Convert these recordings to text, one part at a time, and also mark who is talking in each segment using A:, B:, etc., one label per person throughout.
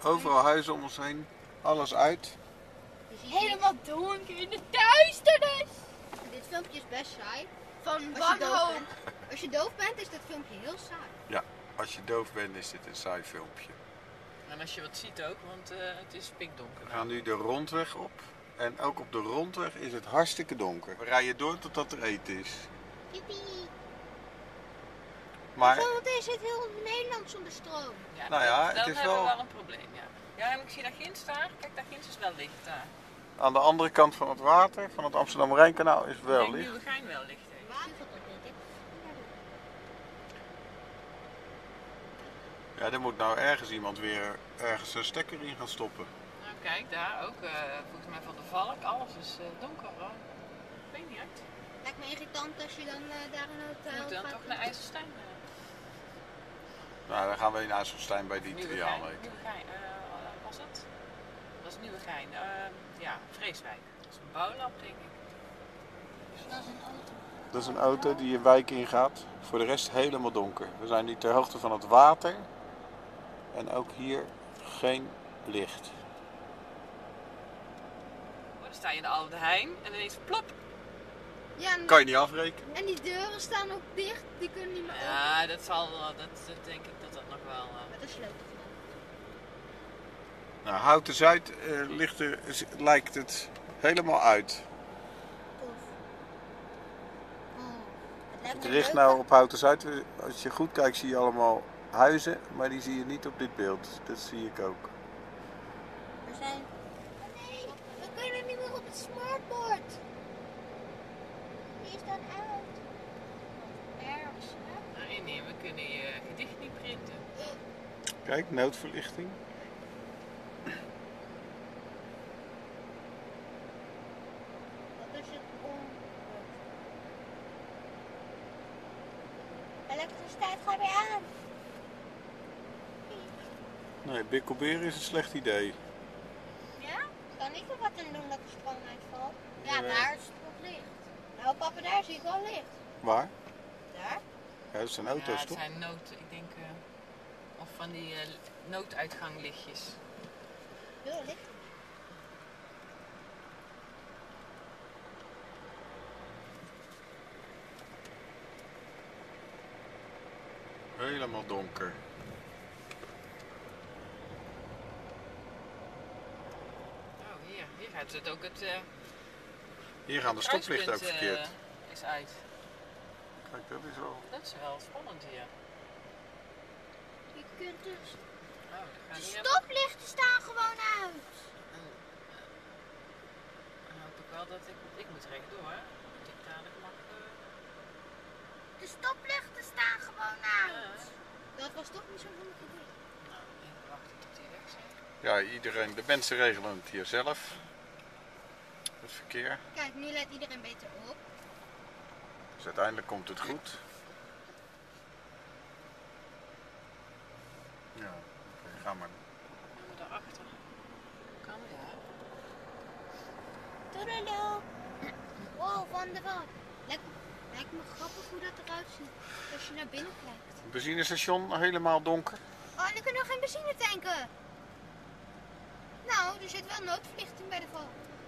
A: Overal huizen om ons heen. Alles uit.
B: Helemaal donker in de duisternis.
C: Dit filmpje is best saai.
B: Van
C: Als je doof
B: wanhoop.
C: bent. Als je doof bent is dit filmpje heel saai.
A: Ja, als je doof bent is dit een saai filmpje.
D: En als je wat ziet ook, want het is pikdonker.
A: We gaan nu de rondweg op. En ook op de rondweg is het hartstikke donker. We rijden door totdat er eten is.
C: Yippie.
A: Maar
C: Zometeen zit heel Nederland zonder stroom.
D: Ja,
A: Nou ja,
D: dan
A: het is
D: hebben we
A: wel-
D: wel een probleem, ja. Ja, en ik zie daar ginds daar. Kijk, daar ginds is wel licht daar.
A: aan de andere kant van het water, van het Amsterdam-Rijnkanaal, is wel
D: Ik denk
A: licht.
D: Nieuwegein wel licht heeft.
A: Ja, er moet nou ergens iemand weer ergens een stekker in gaan stoppen.
D: Nou kijk, daar ook, volgens mij van de Valk, alles is donker hoor. Ik weet niet uit.
C: Lijkt me irritant als je dan daar een
D: We
C: hotel
D: moeten dan
C: gaat.
D: toch naar IJsselstein.
A: Nou, dan gaan we in IJsselstein bij die
D: Nieuwegein,
A: Italianen eten.
D: Nieuwegein, was het? Dat is Nieuwegein, ja, Vreeswijk. Dat is een bouwlab denk ik.
C: Dat is een auto.
A: Dat is een auto die je wijk ingaat. Voor de rest helemaal donker. We zijn nu ter hoogte van het water. En ook hier geen licht.
D: Oh, dan sta je in de Oude Heijn en ineens plop.
C: Ja, en,
A: Kan je niet afrekenen?
C: en die deuren staan ook dicht. Die kunnen niet meer open.
D: Ja, dat zal, dat denk ik dat dat nog wel...
C: Met een sleutel.
A: Nou, Houten Zuid lijkt het helemaal uit.
C: Tof. Oh, het lijkt
A: Het
C: me
A: richt
C: leuk,
A: nou op Houten Zuid. Als je goed kijkt zie je allemaal huizen. Maar die zie je niet op dit beeld. Dat zie ik ook.
C: We zijn... Oh nee, we kunnen niet meer op het smartboard. Die is dan uit. Ergens, hè?
D: Nee, we kunnen je gedicht niet printen.
A: Kijk, noodverlichting.
C: Dat is het elektriciteit gaat weer aan.
A: Nee, bikkelberen is een slecht idee.
C: Ja? Ik kan niet er wat aan doen dat de stroom uitvalt. Ja,
A: Nee.
C: daar is het wat licht. Nou papa, daar zie ik wel licht.
A: Waar?
C: Daar?
A: Ja, dat zijn
D: Ja,
A: auto's
D: het
A: toch?
D: zijn ik denk, of van die nooduitganglichtjes.
C: Heel licht.
A: Helemaal donker.
D: Oh, hier gaat het ook het
A: Hier gaan de stoplichten ook
D: kruispunt,
A: verkeerd.
D: is uit.
A: Kijk, dat is wel...
D: Dat is wel spannend hier.
C: Je kunt dus...
D: Oh, dan gaan
C: De
D: hier...
C: stoplichten staan gewoon uit.
D: Dan hoop ik wel dat ik moet rechtdoor. Dat ik dadelijk mag...
C: De stoplichten staan gewoon uit. Dat was toch niet zo'n handig idee.
D: Nou, even wachten tot die weg zijn.
A: Ja, iedereen, de mensen regelen het hier zelf. Het verkeer.
C: Kijk, nu let iedereen beter op.
A: Dus uiteindelijk komt het goed. Ja, oké, ga maar.
D: Gaan we daarachter? Kan, ja.
C: Toedelo. Wow, van de wand. Lijkt me grappig hoe dat eruit ziet als je naar binnen kijkt.
A: Het benzinestation helemaal donker.
C: Oh, en dan kunnen we geen benzine tanken. Nou, er zit wel noodverlichting bij de val.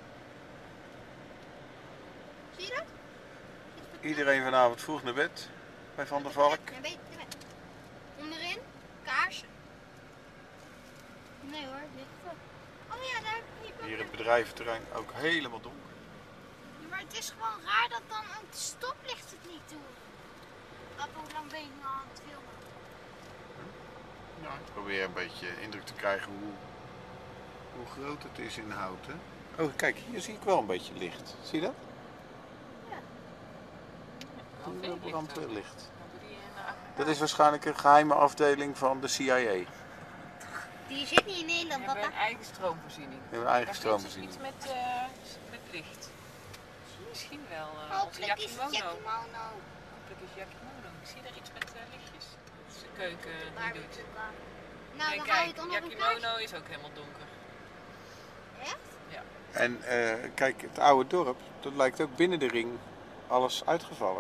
C: Zie je dat?
A: Iedereen vanavond vroeg naar bed bij Van der Valk.
C: Naar bed. Onderin, kaarsen. Nee hoor, licht. Oh ja, daar.
A: Hier het bedrijventerrein ook helemaal donker.
C: Ja, maar het is gewoon raar dat dan ook de stoplicht het niet doen. Papa, hoe lang ben je nou aan het filmen?
A: Ja, ik probeer een beetje indruk te krijgen hoe groot het is in Houten. Oh, kijk, hier zie ik wel een beetje licht. Zie je dat? Hier brandt weer licht. Dat is waarschijnlijk een geheime afdeling van de CIA.
C: Die zit niet in Nederland,
D: We hebben
C: papa.
D: een eigen stroomvoorziening.
A: Die hebben een eigen
D: Daar
A: stroomvoorziening.
D: Iets met licht. Misschien wel. Onze
C: Hopelijk is het
D: Yakimono.
C: Yakimono.
D: Hopelijk is Yakimono. Ik zie daar iets met lichtjes. Dat is de keuken
C: Waar
D: die
C: we
D: doet.
C: toe gaan. Nou,
D: En
C: dan ga je
D: kijk,
C: toch nog een kaartje.
D: Yakimono is ook helemaal donker.
C: Echt?
D: Ja.
A: En kijk, het oude dorp, dat lijkt ook binnen de ring alles uitgevallen.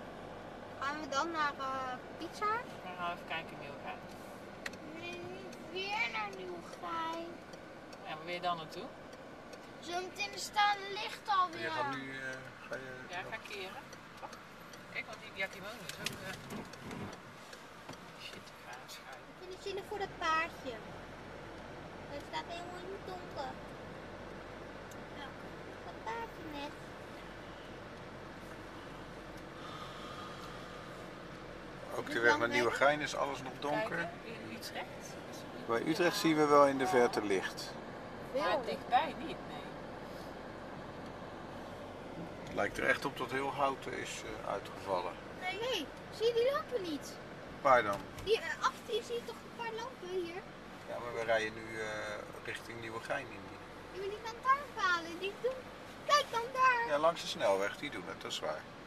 C: Gaan we dan naar Pizza Hut?
D: We gaan even kijken in Nieuwegein.
B: weer naar Nieuwegein.
D: Ja, waar wil je dan naartoe?
B: Zometeen er staan licht alweer.
A: Je gaat nu... ga je...
D: Ja, ik ga keren. Wacht. Kijk, want die kimono is ook... Shit, ik ga schuiven.
C: Ik vind het zielig voor dat paardje. Het staat helemaal in het donker. Dat paardje net.
A: Ook de weg naar Nieuwegein is alles nog donker.
D: Kijken, in Utrecht.
A: Bij Utrecht zien we wel in de verte licht.
D: Maar dichtbij niet, nee.
A: Het lijkt er echt op dat heel Houten is uitgevallen.
C: Nee, zie je die lampen niet?
A: Waar dan?
C: Die achter zie je toch een paar lampen hier?
A: Ja, maar we rijden nu richting Nieuwegein in.
C: Je moet die lantaarnpalen, die doen. Kijk dan daar.
A: Ja, langs de snelweg, die doen het, dat is waar.